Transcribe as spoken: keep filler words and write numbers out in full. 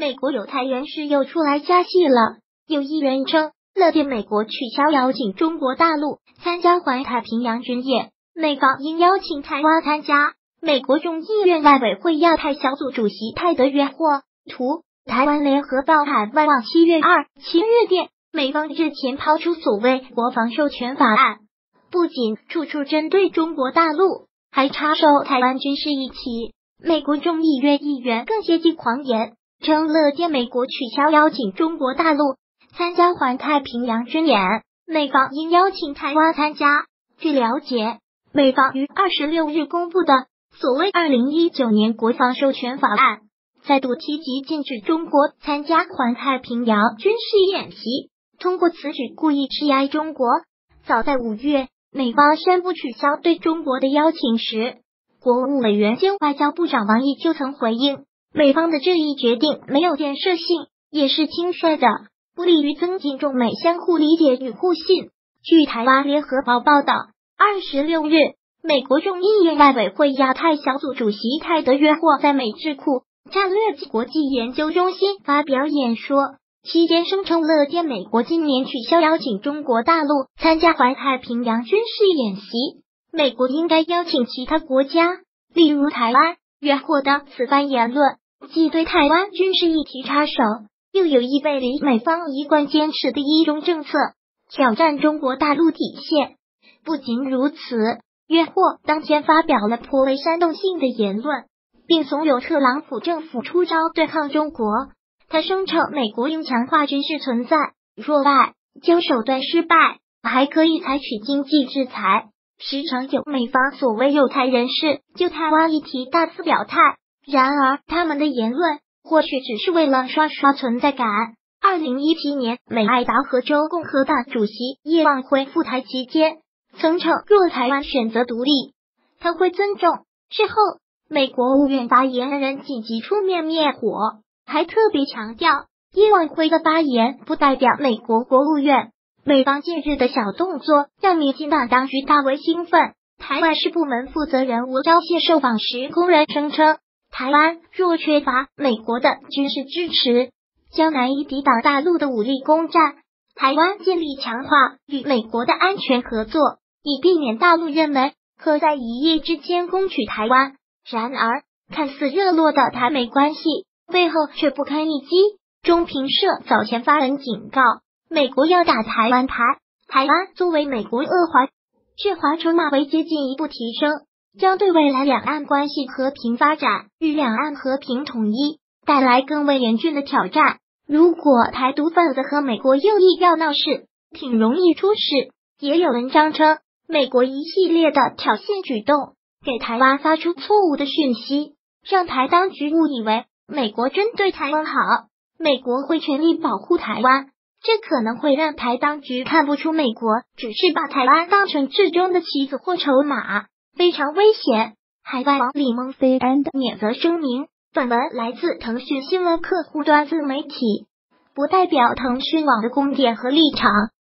美国有台人士又出来加戏了。有议员称，乐见美国取消邀请中国大陆参加环太平洋军演，美方应邀请台湾参加。美国众议院外委会亚太小组主席泰德约霍图。台湾联合报海外网七月二七日电，美方日前抛出所谓国防授权法案，不仅处处针对中国大陆，还插手台湾军事议题。美国众议院议员更接近狂言，称乐见美国取消邀请中国大陆参加环太平洋军演，美方应邀请台湾参加。据了解，美方于二十六日公布的所谓二零一九年国防授权法案，再度提及禁止中国参加环太平洋军事演习，通过此举故意施压中国。早在五月，美方宣布取消对中国的邀请时，国务委员兼外交部长王毅就曾回应，美方的这一决定没有建设性，也是轻率的，不利于增进中美相互理解与互信。据台湾联合报报道，二十六日，美国众议院外委会亚太小组主席泰德约霍在美智库战略及国际研究中心发表演说，期间声称乐见美国今年取消邀请中国大陆参加环太平洋军事演习，美国应该邀请其他国家，例如台湾。约霍的此番言论既对台湾军事议题插手，又有意背离美方一贯坚持的一中政策，挑战中国大陆底线。不仅如此，约霍当天发表了颇为煽动性的言论，并怂恿特朗普政府出招对抗中国。他声称美国应强化军事存在，若外交手段失败，还可以采取经济制裁。时常有美方所谓友台人士就台湾议题大肆表态，然而他们的言论或许只是为了刷刷存在感。二零一七年，美爱达荷州共和党主席叶望辉赴台期间，曾称若台湾选择独立，他会尊重。之后，美国务院发言人紧急出面灭火，还特别强调叶望辉的发言不代表美国国务院。美方近日的小动作让民进党当局大为兴奋。台湾市部门负责人吴钊燮受访时公然声称，台湾若缺乏美国的军事支持，将难以抵挡大陆的武力攻占。台湾建立强化与美国的安全合作，以避免大陆认为可在一夜之间攻取台湾。然而，看似热络的台美关系背后却不堪一击。中评社早前发文警告，美国要打台湾牌，台湾作为美国恶华制华筹码为接进一步提升，将对未来两岸关系和平发展与两岸和平统一带来更为严峻的挑战。如果台独分子和美国右翼要闹事，挺容易出事。也有文章称，美国一系列的挑衅举动给台湾发出错误的讯息，让台当局误以为美国针对台湾好，美国会全力保护台湾。这可能会让台当局看不出美国只是把台湾当成至中的棋子或筹码，非常危险。海外网李孟飞安的免责声明，本文来自腾讯新闻客户端自媒体，不代表腾讯网的观点和立场。